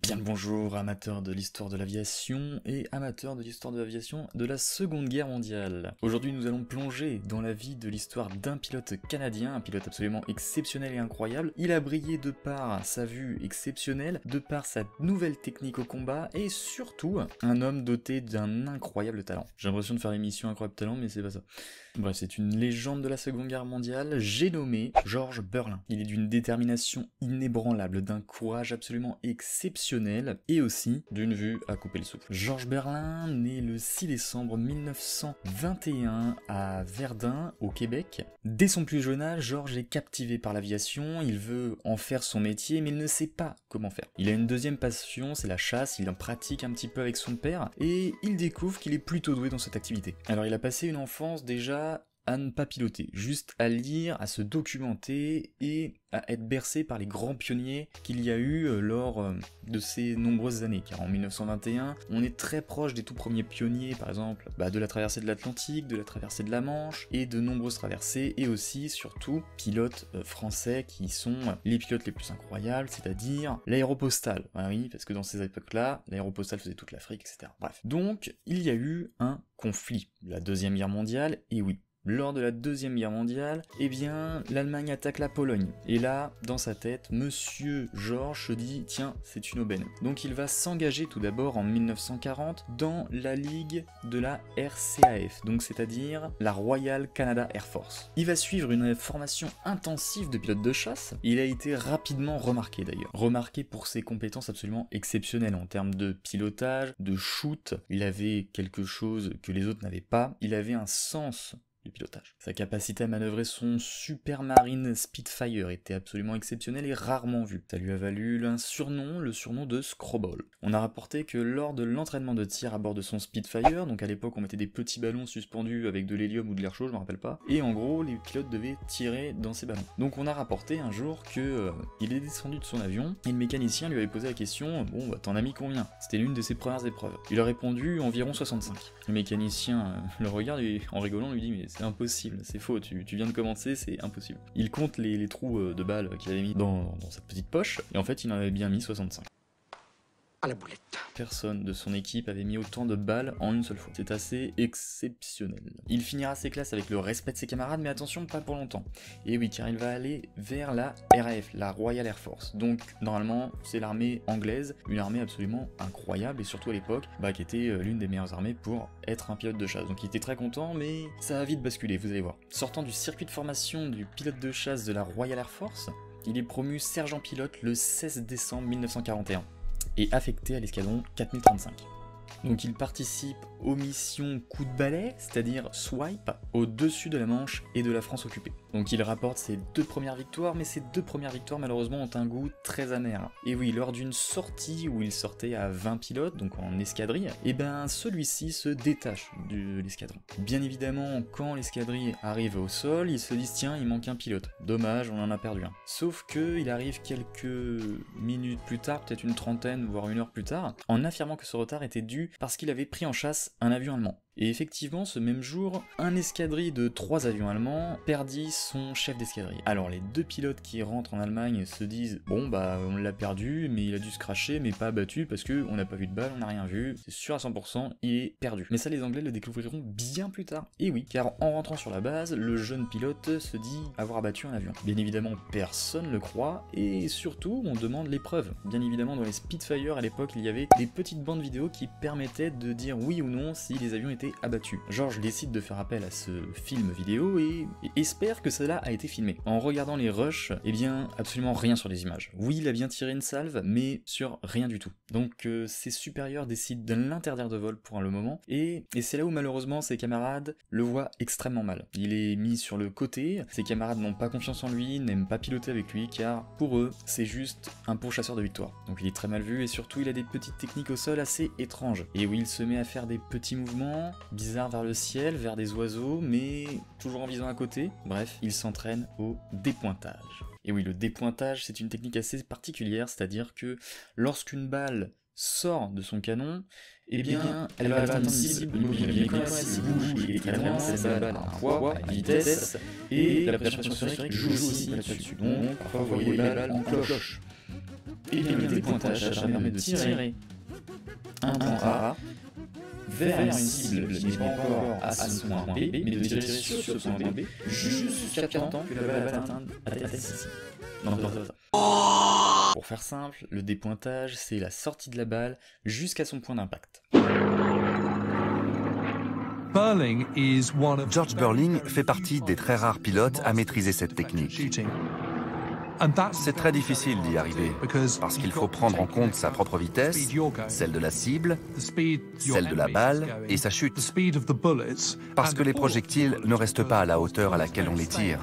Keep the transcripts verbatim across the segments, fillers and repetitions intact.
Bien le bonjour, amateurs de l'histoire de l'aviation et amateurs de l'histoire de l'aviation de la Seconde Guerre mondiale. Aujourd'hui, nous allons plonger dans la vie de l'histoire d'un pilote canadien, un pilote absolument exceptionnel et incroyable. Il a brillé de par sa vue exceptionnelle, de par sa nouvelle technique au combat et surtout un homme doté d'un incroyable talent. J'ai l'impression de faire l'émission Incroyable Talent, mais c'est pas ça. Bref, c'est une légende de la Seconde Guerre mondiale, j'ai nommé Georges Berlin. Il est d'une détermination inébranlable, d'un courage absolument exceptionnel et aussi d'une vue à couper le souffle. Georges Berlin, né le six décembre mille neuf cent vingt et un à Verdun, au Québec. Dès son plus jeune âge, Georges est captivé par l'aviation, il veut en faire son métier, mais il ne sait pas comment faire. Il a une deuxième passion, c'est la chasse, il en pratique un petit peu avec son père, et il découvre qu'il est plutôt doué dans cette activité. Alors il a passé une enfance déjà à ne pas piloter, juste à lire, à se documenter et à être bercé par les grands pionniers qu'il y a eu lors de ces nombreuses années. Car en mille neuf cent vingt et un, on est très proche des tout premiers pionniers, par exemple, bah, de la traversée de l'Atlantique, de la traversée de la Manche, et de nombreuses traversées, et aussi, surtout, pilotes euh, français qui sont les pilotes les plus incroyables, c'est-à-dire l'aéropostale. Ah oui, parce que dans ces époques-là, l'aéropostale faisait toute l'Afrique, et cetera. Bref. Donc, il y a eu un conflit, la Deuxième Guerre mondiale, et oui, lors de la Deuxième Guerre mondiale, eh bien, l'Allemagne attaque la Pologne. Et là, dans sa tête, Monsieur Georges se dit « Tiens, c'est une aubaine ». Donc il va s'engager tout d'abord en mille neuf cent quarante dans la ligue de la R C A F, donc c'est-à-dire la Royal Canada Air Force. Il va suivre une formation intensive de pilote de chasse. Il a été rapidement remarqué d'ailleurs. Remarqué pour ses compétences absolument exceptionnelles en termes de pilotage, de shoot. Il avait quelque chose que les autres n'avaient pas. Il avait un sens du pilotage. Sa capacité à manœuvrer son Supermarine Spitfire était absolument exceptionnelle et rarement vue. Ça lui a valu un surnom, le surnom de Screwball. On a rapporté que lors de l'entraînement de tir à bord de son Spitfire, donc à l'époque on mettait des petits ballons suspendus avec de l'hélium ou de l'air chaud, je me rappelle pas, et en gros les pilotes devaient tirer dans ces ballons. Donc on a rapporté un jour que euh, il est descendu de son avion et le mécanicien lui avait posé la question « Bon bah t'en as mis combien ?» C'était l'une de ses premières épreuves. Il a répondu environ soixante-cinq. Le mécanicien euh, le regarde et en rigolant lui dit « Mais c'est impossible, c'est faux, tu, tu viens de commencer, c'est impossible. » Il compte les, les trous de balles qu'il avait mis dans, dans sa petite poche, et en fait il en avait bien mis soixante-cinq. À la boulette. Personne de son équipe avait mis autant de balles en une seule fois. C'est assez exceptionnel. Il finira ses classes avec le respect de ses camarades, mais attention, pas pour longtemps. Et oui, car il va aller vers la R A F, la Royal Air Force. Donc, normalement, c'est l'armée anglaise, une armée absolument incroyable, et surtout à l'époque, bah, qui était l'une des meilleures armées pour être un pilote de chasse. Donc il était très content, mais ça a vite basculé, vous allez voir. Sortant du circuit de formation du pilote de chasse de la Royal Air Force, il est promu sergent pilote le seize décembre mille neuf cent quarante et un. Et affecté à l'escadron quatre mille trente-cinq. Donc il participe aux missions coup de balai, c'est-à-dire swipe, au-dessus de la Manche et de la France occupée. Donc il rapporte ses deux premières victoires, mais ces deux premières victoires malheureusement ont un goût très amer. Et oui, lors d'une sortie où il sortait à vingt pilotes, donc en escadrille, et ben celui-ci se détache de l'escadron. Bien évidemment, quand l'escadrille arrive au sol, ils se disent tiens, il manque un pilote. Dommage, on en a perdu un. Sauf que il arrive quelques minutes plus tard, peut-être une trentaine, voire une heure plus tard, en affirmant que ce retard était dû parce qu'il avait pris en chasse un avion allemand. Et effectivement, ce même jour, un escadrille de trois avions allemands perdit son chef d'escadrille. Alors les deux pilotes qui rentrent en Allemagne se disent « Bon bah on l'a perdu, mais il a dû se cracher, mais pas abattu, parce qu'on n'a pas vu de balle, on n'a rien vu, c'est sûr à cent pour cent, il est perdu. » Mais ça les Anglais le découvriront bien plus tard. Et oui, car en rentrant sur la base, le jeune pilote se dit avoir abattu un avion. Bien évidemment, personne le croit, et surtout, on demande les preuves. Bien évidemment, dans les Spitfire, à l'époque, il y avait des petites bandes vidéo qui permettaient de dire oui ou non si les avions étaient abattu. Georges décide de faire appel à ce film vidéo et, et espère que cela a été filmé. En regardant les rushs, eh bien, absolument rien sur les images. Oui, il a bien tiré une salve, mais sur rien du tout. Donc euh, ses supérieurs décident de l'interdire de vol pour le moment, et, et c'est là où malheureusement ses camarades le voient extrêmement mal. Il est mis sur le côté, ses camarades n'ont pas confiance en lui, n'aiment pas piloter avec lui, car pour eux, c'est juste un pourchasseur de victoire. Donc il est très mal vu, et surtout il a des petites techniques au sol assez étranges. Et oui, il se met à faire des petits mouvements bizarres vers le ciel, vers des oiseaux, mais toujours en visant à côté. Bref, il s'entraîne au dépointage. Et oui, le dépointage, c'est une technique assez particulière, c'est-à-dire que lorsqu'une balle sort de son canon, eh bien, elle va atteindre une cible immobile. Quand la cible bouge également, cette balle a un poids, une vitesse, et la pression atmosphérique joue aussi là-dessus. Donc, parfois, vous voyez la balle en cloche. Et bien le dépointage, ça permet de tirer un point A vers une cible qui n'est pas encore à son point B, mais de tirer sur ce point B jusqu'à temps que la balle atteigne ici. Non, non, non, non. Pour faire simple, le dépointage, c'est la sortie de la balle jusqu'à son point d'impact. George Burling fait partie des très rares pilotes à maîtriser cette technique. C'est très difficile d'y arriver, parce qu'il faut prendre en compte sa propre vitesse, celle de la cible, celle de la balle et sa chute, parce que les projectiles ne restent pas à la hauteur à laquelle on les tire.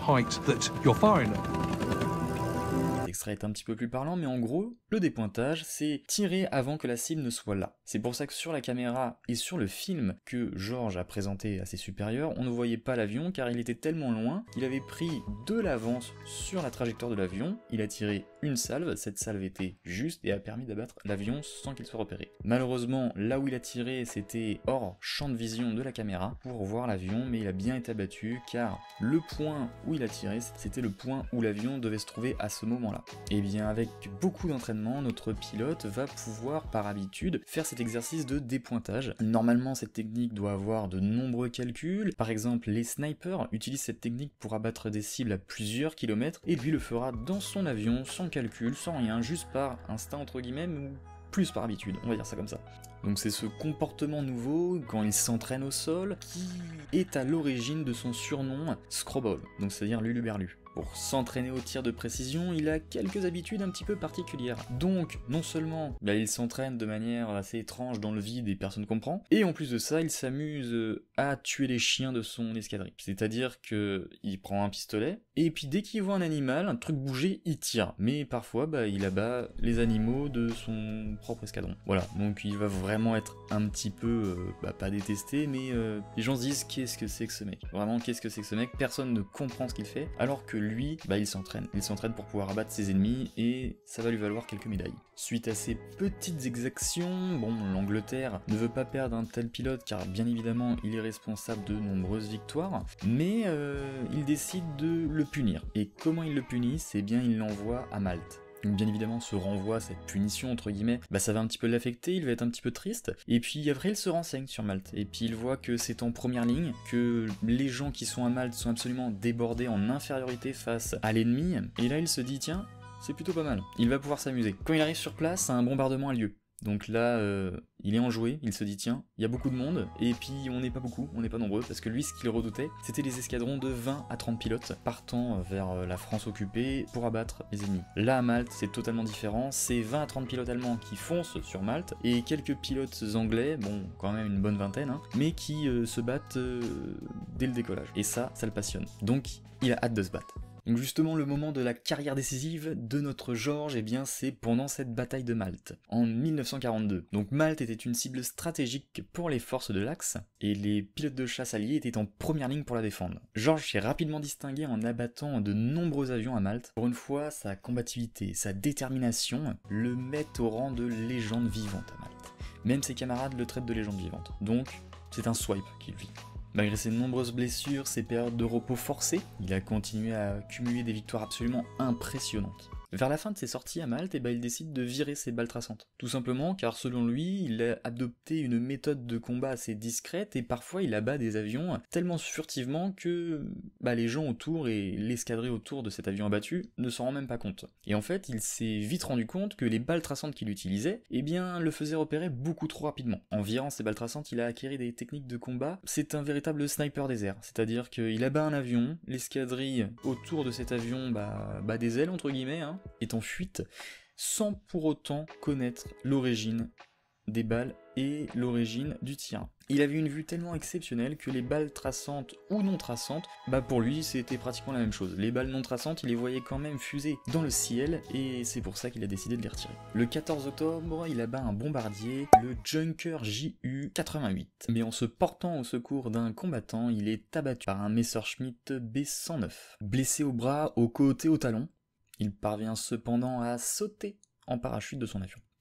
L'extrait est un petit peu plus parlant, mais en gros, le dépointage, c'est tirer avant que la cible ne soit là. C'est pour ça que sur la caméra et sur le film que George a présenté à ses supérieurs, on ne voyait pas l'avion car il était tellement loin qu'il avait pris de l'avance sur la trajectoire de l'avion, il a tiré une salve, cette salve était juste et a permis d'abattre l'avion sans qu'il soit repéré. Malheureusement, là où il a tiré, c'était hors champ de vision de la caméra pour voir l'avion, mais il a bien été abattu car le point où il a tiré, c'était le point où l'avion devait se trouver à ce moment-là. Et bien avec beaucoup d'entraînement, notre pilote va pouvoir par habitude faire cet exercice de dépointage. Normalement cette technique doit avoir de nombreux calculs, par exemple les snipers utilisent cette technique pour abattre des cibles à plusieurs kilomètres et lui le fera dans son avion sans calcul, sans rien, juste par instinct entre guillemets ou plus par habitude, on va dire ça comme ça. Donc c'est ce comportement nouveau, quand il s'entraîne au sol, qui est à l'origine de son surnom Screwball, donc c'est-à-dire Luluberlu. Pour s'entraîner au tir de précision, il a quelques habitudes un petit peu particulières. Donc, non seulement bah, il s'entraîne de manière assez étrange dans le vide et personne ne comprend, et en plus de ça, il s'amuse à tuer les chiens de son escadrille. C'est-à-dire que il prend un pistolet, et puis dès qu'il voit un animal, un truc bouger, il tire. Mais parfois, bah, il abat les animaux de son propre escadron. Voilà, donc il va vraiment être un petit peu, euh, bah, pas détesté, mais euh, les gens se disent qu'est-ce que c'est que ce mec. Vraiment, qu'est-ce que c'est que ce mec. Personne ne comprend ce qu'il fait, alors que lui, bah, il s'entraîne. Il s'entraîne pour pouvoir abattre ses ennemis et ça va lui valoir quelques médailles. Suite à ces petites exactions, bon, l'Angleterre ne veut pas perdre un tel pilote car bien évidemment il est responsable de nombreuses victoires, mais euh, il décide de le punir. Et comment il le punit? C'est bien, il l'envoie à Malte. Donc bien évidemment ce renvoi, cette punition entre guillemets, bah ça va un petit peu l'affecter, il va être un petit peu triste, et puis après il se renseigne sur Malte, et puis il voit que c'est en première ligne, que les gens qui sont à Malte sont absolument débordés en infériorité face à l'ennemi, et là il se dit tiens, c'est plutôt pas mal, il va pouvoir s'amuser. Quand il arrive sur place, un bombardement a lieu. Donc là, euh, il est enjoué, il se dit tiens, il y a beaucoup de monde, et puis on n'est pas beaucoup, on n'est pas nombreux, parce que lui, ce qu'il redoutait, c'était les escadrons de vingt à trente pilotes partant vers la France occupée pour abattre les ennemis. Là, à Malte, c'est totalement différent, c'est vingt à trente pilotes allemands qui foncent sur Malte, et quelques pilotes anglais, bon, quand même une bonne vingtaine, hein, mais qui euh, se battent euh, dès le décollage. Et ça, ça le passionne. Donc, il a hâte de se battre. Donc justement le moment de la carrière décisive de notre George, eh bien c'est pendant cette bataille de Malte, en mille neuf cent quarante-deux. Donc Malte était une cible stratégique pour les forces de l'Axe, et les pilotes de chasse alliés étaient en première ligne pour la défendre. George s'est rapidement distingué en abattant de nombreux avions à Malte. Pour une fois, sa combativité, sa détermination le mettent au rang de légende vivante à Malte. Même ses camarades le traitent de légende vivante. Donc, c'est un swipe qu'il vit. Malgré ses nombreuses blessures, ses périodes de repos forcés, il a continué à accumuler des victoires absolument impressionnantes. Vers la fin de ses sorties à Malte, eh ben, il décide de virer ses balles traçantes. Tout simplement car selon lui, il a adopté une méthode de combat assez discrète et parfois il abat des avions tellement furtivement que bah, les gens autour et l'escadrille autour de cet avion abattu ne s'en rendent même pas compte. Et en fait, il s'est vite rendu compte que les balles traçantes qu'il utilisait, eh bien, le faisaient repérer beaucoup trop rapidement. En virant ces balles traçantes, il a acquis des techniques de combat. C'est un véritable sniper des airs, c'est-à-dire qu'il abat un avion, l'escadrille autour de cet avion bah, bat des ailes entre guillemets, hein, est en fuite, sans pour autant connaître l'origine des balles et l'origine du tir. Il avait une vue tellement exceptionnelle que les balles traçantes ou non traçantes, bah pour lui c'était pratiquement la même chose. Les balles non traçantes, il les voyait quand même fuser dans le ciel et c'est pour ça qu'il a décidé de les retirer. Le quatorze octobre, il abat un bombardier, le Junker J U quatre-vingt-huit. Mais en se portant au secours d'un combattant, il est abattu par un Messerschmitt B cent neuf. Blessé au bras, au côté, au talon, il parvient cependant à sauter en parachute de son avion.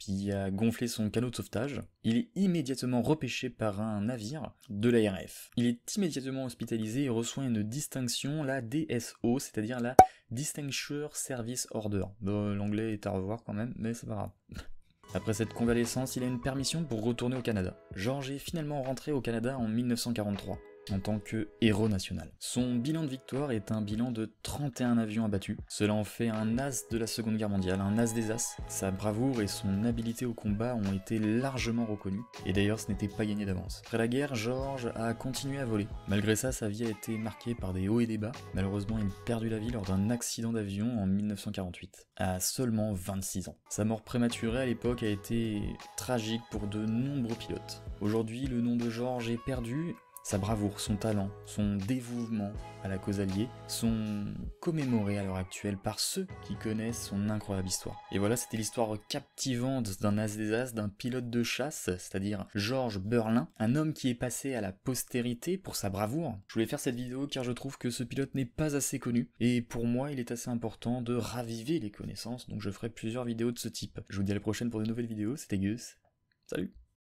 qui a gonflé son canot de sauvetage. Il est immédiatement repêché par un navire de l'A R F. Il est immédiatement hospitalisé et reçoit une distinction, la D S O, c'est-à-dire la Distinguished Service Order. Bon, l'anglais est à revoir quand même, mais c'est pas grave. Après cette convalescence, il a une permission pour retourner au Canada. George est finalement rentré au Canada en mille neuf cent quarante-trois. En tant que héros national. Son bilan de victoire est un bilan de trente et un avions abattus. Cela en fait un as de la Seconde Guerre mondiale, un as des as. Sa bravoure et son habileté au combat ont été largement reconnus, et d'ailleurs ce n'était pas gagné d'avance. Après la guerre, George a continué à voler. Malgré ça, sa vie a été marquée par des hauts et des bas. Malheureusement, il a perdu la vie lors d'un accident d'avion en mille neuf cent quarante-huit, à seulement vingt-six ans. Sa mort prématurée à l'époque a été tragique pour de nombreux pilotes. Aujourd'hui, le nom de George est perdu. Sa bravoure, son talent, son dévouement à la cause alliée sont commémorés à l'heure actuelle par ceux qui connaissent son incroyable histoire. Et voilà, c'était l'histoire captivante d'un as des as, d'un pilote de chasse, c'est-à-dire George Burlin, un homme qui est passé à la postérité pour sa bravoure. Je voulais faire cette vidéo car je trouve que ce pilote n'est pas assez connu, et pour moi il est assez important de raviver les connaissances, donc je ferai plusieurs vidéos de ce type. Je vous dis à la prochaine pour de nouvelles vidéos, c'était Gus, salut.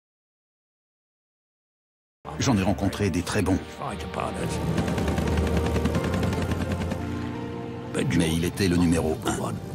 J'en ai rencontré des très bons. Mais il était le numéro un.